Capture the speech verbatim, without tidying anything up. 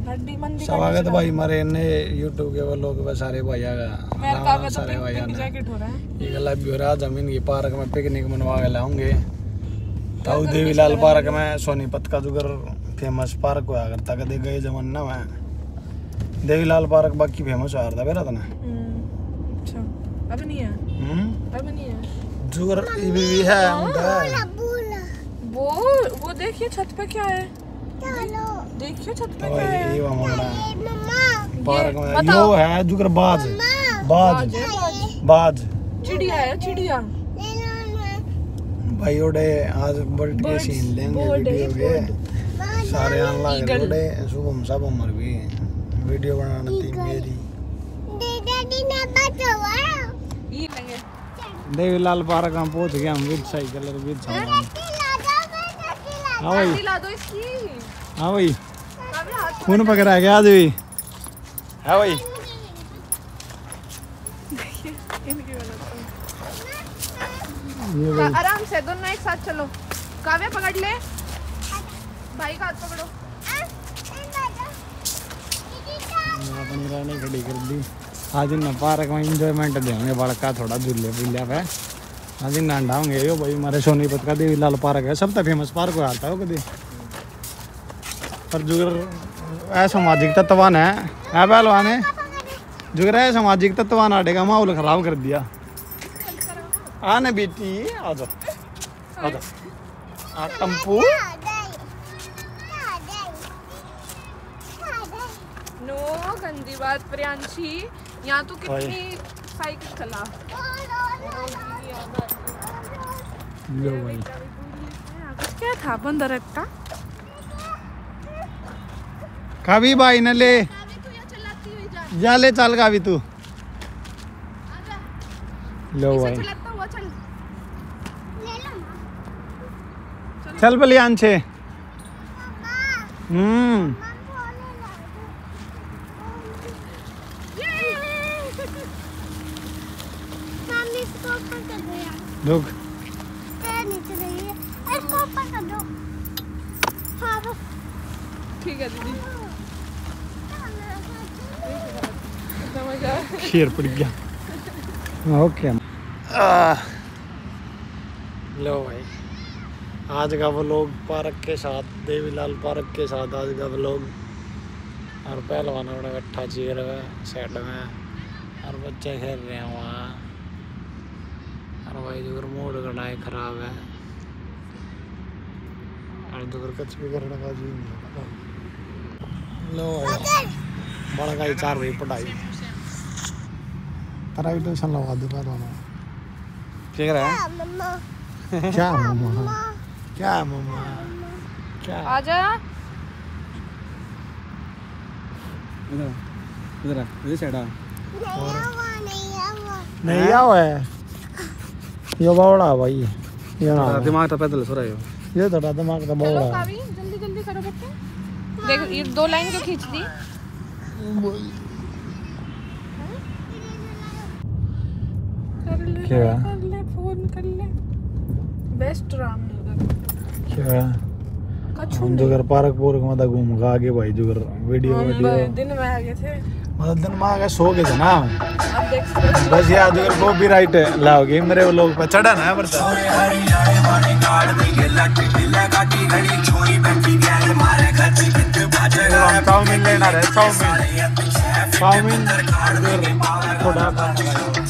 स्वागत भाई हमारे ने यूट्यूब के वो लोग सारे भाई आगा सारे भाई आने ये गला भी हो रहा जमीन की पार्क में पिकनिक मनवा के लाऊंगे ताऊ देवीलाल पार्क में सोनीपत का जुगर फेमस पार्क हुआ करता कदे गए जमाना में देवीलाल पार्क बाकी फेमस हुआ था बेरा था ना अच्छा अब नहीं है अब नहीं है जुगर भी है वो वो देखिए छत पे क्या है देखिए छत पे तो क्या है ये वाला पार्क में यो है जुगर बाज बाज बाज चिड़िया है चिड़िया भाई ओडे आज बर्थडे सीन लेंगे वीडियो के सारे आन लग रहे ओडे शुभम सब उम्र भी वीडियो बनाना थी मेरी ये लेंगे देवीलाल पार्क में पहुंच गए हम विद साइकिल और विद सामान हाँ भाई ला दो इसकी हाँ भाई खून पकड़ा गया आज भी हाँ भाई आराम से दोनों एक साथ चलो काव्या पकड़ ले भाई का हाथ पकड़ो अपनी रानी खड़ी कर दी आज इन पार्क में इंजॉयमेंट देंगे बड़का थोड़ा झूले बुले पे आज इन नांडा होंगे यो भाई हमारे सोनीपत का देवीलाल पार्क है सब तो फेमस पार्क हुआ था कभी पर जुगर ऐ सामाजिक तत्वान है है पहलवान है जुगर है सामाजिक तत्वान आटे का माहौल खराब कर दिया आने बेटी आ जाओ आ जाओ आ टम्पू नो गंदी बात प्रियांशी यहाँ तो कितनी साइकिल चला लो भाई क्या था बंदर रखता कावी भाई न ले जा ले चल कावी तू लो भाई चल बलियान छे हम्म रुक ठीक है दीदी खीर पड़ गया ओके लो भाई आज का व्लॉग पार्क के साथ देवीलाल पार्क के साथ आज का व्लॉग और पहलवानों ने इकट्ठा चीर है साइड में और बच्चे खेल रहे हैं वहाँ और भाई जो मूड करना है खराब है और जो कच भी करने का जी नहीं लो भाई बड़ा का ही चार रही पढ़ाई तेरा भी ट्यूशन लगा दे पहलवानों क्या कर रहा है क्या मम्मा क्या मम्मा क्या आजा इधर इधर इधर साइड आ नहीं आवा है ये बड़ा भाई ये ना दिमाग तो पैदल सो रहा है ये थोड़ा दिमाग तो बड़ा कावी जल्दी जल्दी करो बच्चे देखो ये दो लाइन क्यों खींच दी कर ले क्या कर ले फोन कर ले बेस्ट रामनगर क्या हम जुगर पार्क पूर्क में था घूम के आगे भाई जुगर वीडियो वीडियो दिन में आ गए थे मतलब दिन में आ गए सो गए थे ना अब देख बस यार जुगर कॉपीराइट लाओगे मेरे लोग पे चढ़ा ना पर चाउमीन लेना रहे चाउमीन चाउमीन थोड़ा